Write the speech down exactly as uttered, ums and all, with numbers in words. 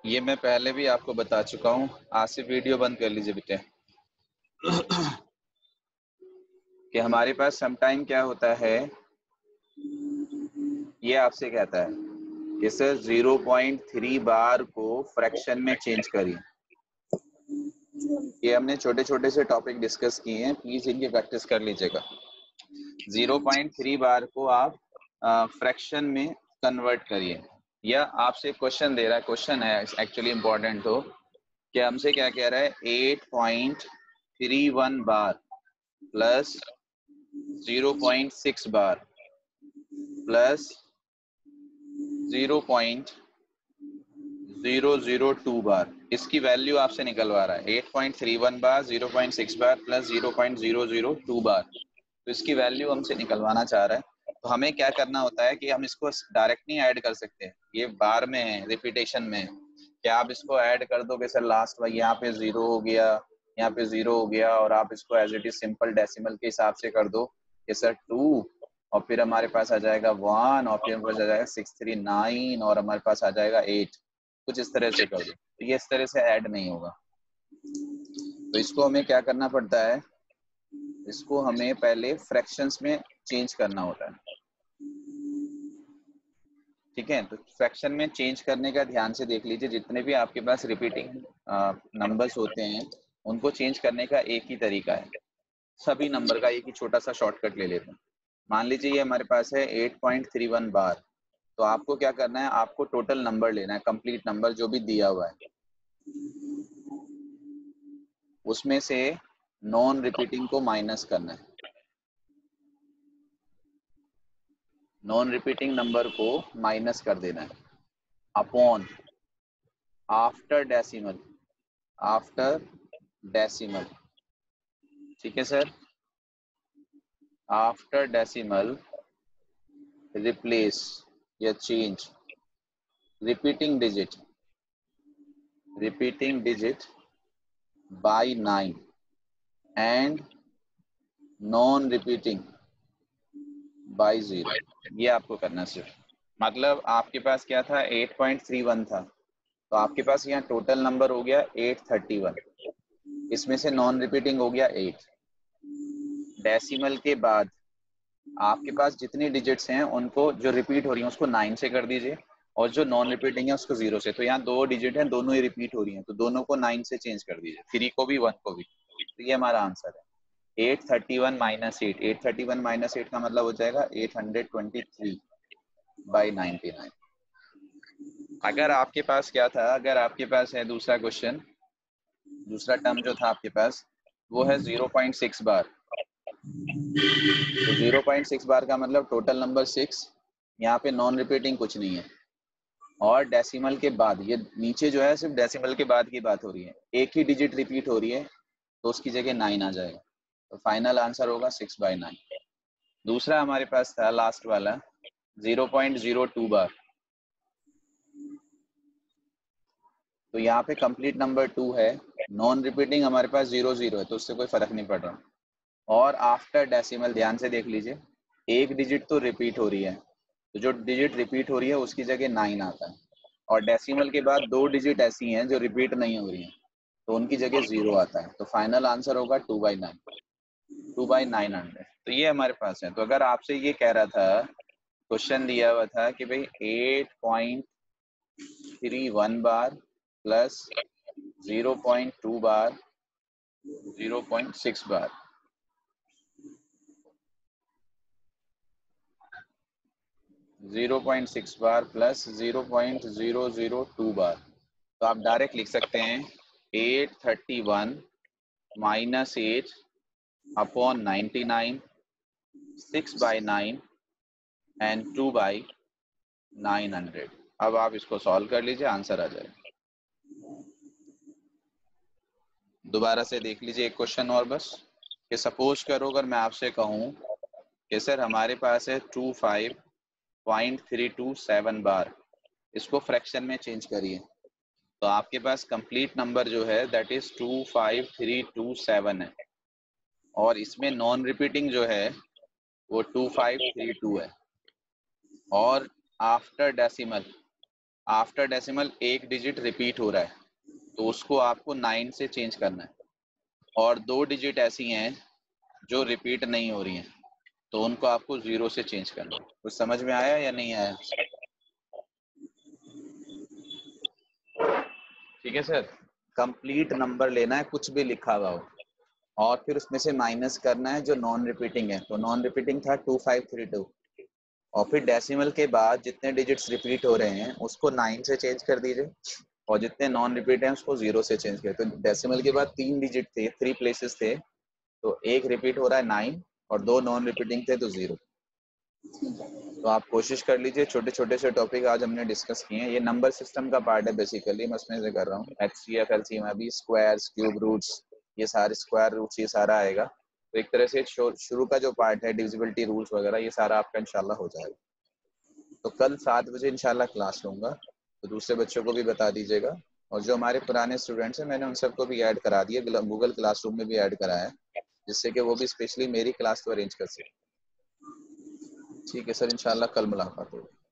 ये मैं पहले भी आपको बता चुका हूँ। आज से वीडियो बंद कर लीजिए बेटे। कि हमारे पास समटाइम क्या होता है, ये आपसे कहता है कि sir zero point three bar को फ्रैक्शन में चेंज करिए। ये हमने छोटे छोटे से टॉपिक डिस्कस किए हैं, प्लीज इनकी प्रैक्टिस कर लीजिएगा। ज़ीरो पॉइंट थ्री बार को आप फ्रैक्शन में कन्वर्ट करिए। या आपसे क्वेश्चन दे रहा है, क्वेश्चन है एक्चुअली इम्पोर्टेंट, हो कि हमसे क्या कह रहा है, eight point three one bar plus zero point six bar plus zero point zero zero two bar, इसकी वैल्यू आपसे निकलवा रहा है। Eight point three one bar, zero point six bar plus zero point zero zero two bar, तो इसकी value हमसे निकलवाना चाह रहा है। तो हमें क्या करना होता है कि हम इसको डायरेक्ट नहीं ऐड कर सकते, ये बार में है, रिपीटेशन में है। क्या आप इसको ऐड कर दोगे सर लास्ट में, यहाँ पे जीरो हो गया, यहाँ पे जीरो हो गया, और आप इसको as it is simple decimal के हिसाब से कर दो कि सर टू, और फिर हमारे पास आ जाएगा वन, और फिर हमारे पास आ जाएगा सिक्स थ्री नाइन, और हमारे पास आ जाएगा एट, कुछ इस तरह से कर दो। तो ये इस तरह से ऐड नहीं होगा। तो इसको हमें क्या करना पड़ता है, इसको हमें पहले फ्रैक्शंस में चेंज करना होता है। ठीक है, तो फ्रैक्शन में चेंज करने का ध्यान से देख लीजिए। जितने भी आपके पास रिपीटिंग नंबर्स होते हैं उनको चेंज करने का एक ही तरीका है। सभी नंबर का एक ही छोटा सा शॉर्टकट ले लेते हैं। मान लीजिए ये हमारे पास है eight point three one bar, तो आपको क्या करना है, आपको टोटल नंबर लेना है, कंप्लीट नंबर जो भी दिया हुआ है, उसमें से नॉन रिपीटिंग को माइनस करना है। नॉन रिपीटिंग नंबर को माइनस कर देना है upon after decimal, after decimal. ठीक है सर, आफ्टर डेसिमल रिप्लेस या change repeating digit, repeating digit by nine and non repeating by zero. ये आपको करना है सिर्फ। मतलब आपके पास क्या था, एट पॉइंट थ्री वन था, तो आपके पास यहाँ टोटल नंबर हो गया एट थर्टी वन, इसमें से नॉन रिपीटिंग हो गया एट। डेसिमल के बाद आपके पास जितनी डिजिट्स हैं उनको, जो रिपीट हो रही हैं उसको नाइन से कर दीजिए, और जो नॉन रिपीटिंग है उसको जीरो से। तो यहाँ दो डिजिट हैं, दोनों ही रिपीट हो रही हैं, तो दोनों को नाइन से चेंज कर दीजिए, थ्री को भी वन को भी। तो ये हमारा आंसर है eight thirty one minus eight. Eight thirty one minus eight का मतलब हो जाएगा eight hundred twenty three by ninety nine. अगर आपके पास क्या था, अगर आपके पास है दूसरा क्वेश्चन, दूसरा टर्म जो था आपके पास वो है ज़ीरो पॉइंट सिक्स बार। तो ज़ीरो पॉइंट सिक्स बार का मतलब टोटल नंबर सिक्स, यहाँ पे नॉन रिपीटिंग कुछ नहीं है, और डेसिमल के बाद, ये नीचे जो है सिर्फ डेसिमल के बाद की बात हो रही है, एक ही डिजिट रिपीट हो रही है, तो उसकी जगह नाइन आ जाएगा। तो फाइनल आंसर होगा सिक्स बाई नाइन। दूसरा हमारे पास था लास्ट वाला zero point zero two bar. तो यहाँ पे कंप्लीट नंबर टू है, नॉन रिपीटिंग हमारे पास जीरो जीरो है, तो उससे कोई फर्क नहीं पड़ रहा। और आफ्टर डेसिमल ध्यान से देख लीजिए, एक डिजिट तो रिपीट हो रही है, तो जो डिजिट रिपीट हो रही है उसकी जगह नाइन आता है, और डेसिमल के बाद दो डिजिट ऐसी हैं जो रिपीट नहीं हो रही हैं, तो उनकी जगह जीरो आता है। तो फाइनल आंसर होगा two by nine, two by nine hundred. तो ये हमारे पास है। तो अगर आपसे ये कह रहा था, क्वेश्चन दिया हुआ था कि भाई eight point three one bar plus zero point two bar, zero point six bar, zero point six bar plus zero point zero zero two bar, तो आप डायरेक्ट लिख सकते हैं eight thirty one minus eight upon ninety nine, six by nine and two by nine hundred. अब आप इसको solve कर लीजिए, आंसर आ जाएगा। दोबारा से देख लीजिए एक क्वेश्चन और बस, कि सपोज करो अगर मैं आपसे कहूँ कि सर हमारे पास है two five point three two seven bar, इसको फ्रैक्शन में चेंज करिए। तो आपके पास कंप्लीट नंबर जो है that is two five three two seven है, और इसमें नॉन रिपीटिंग जो है वो टू फाइव थ्री टू है, और आफ्टर डेसिमल आफ्टर डेसिमल एक डिजिट रिपीट हो रहा है तो उसको आपको नाइन से चेंज करना है, और दो डिजिट ऐसी हैं जो रिपीट नहीं हो रही हैं तो उनको आपको जीरो से चेंज करना है। कुछ समझ में आया या नहीं आया? ठीक है सर। कंप्लीट नंबर लेना है, कुछ भी लिखा हुआ हो, और फिर उसमें से माइनस करना है जो नॉन रिपीटिंग है। तो नॉन रिपीटिंग था टू फाइव थ्री टू, और फिर डेसिमल के बाद जितने डिजिट्स रिपीट हो रहे हैं उसको नाइन से चेंज कर दीजिए, और जितने नॉन रिपीट हैं उसको जीरो से चेंज कर। तो डेसिमल के बाद तीन डिजिट थे, थ्री प्लेसेस थे, तो एक रिपीट हो रहा है नाइन, और दो नॉन रिपीटिंग थे तो जीरो। तो आप कोशिश कर लीजिए। छोटे छोटे से टॉपिक आज हमने डिस्कस किए हैं। ये नंबर सिस्टम का पार्ट है बेसिकली, मैं उसमें से कर रहा हूँ। H C F L C में भी स्क्वायर्स, क्यूब रूट्स, ये सारे स्क्वायर रूट्स, ये सारा आएगा। तो एक तरह से शुरू का जो पार्ट है डिविजिबिलिटी रूल्स वगैरह, ये सारा आपका इंशाल्लाह हो जाएगा। तो कल सात बजे इंशाल्लाह क्लास लूंगा, तो दूसरे बच्चों को भी बता दीजिएगा। और जो हमारे पुराने स्टूडेंट्स हैं मैंने उन सबको भी ऐड करा दिया, गूगल क्लासरूम में भी ऐड कराया है, जिससे कि वो भी स्पेशली मेरी क्लास को अरेंज कर सके। ठीक है सर, इंशाल्लाह कल मुलाकात होगी।